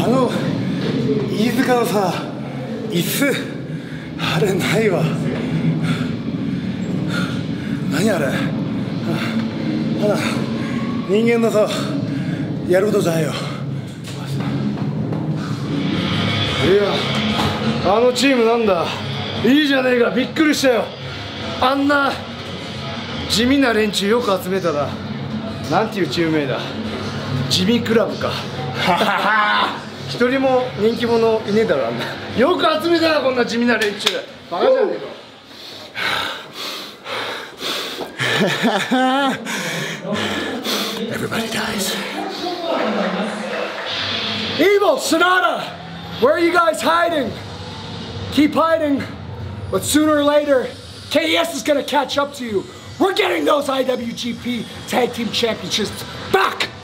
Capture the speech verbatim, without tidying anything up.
あの飯塚のさ椅子あれないわ。何あれ。ほら人間のさやることじゃないよ。いやあのチームなんだ、いいじゃねえか。びっくりしたよ。あんな地味な連中よく集めたな。なんていうチーム名だ。地味クラブか。一人も人気者いねえだろ。あんなよく集めたな、こんな地味な連中。バカじゃねえか。Everybody dies. Evil Sonata, where are you guys hiding? Keep hiding, but sooner or later, K E S is gonna catch up to you. We're getting those I W G P Tag Team Championships back.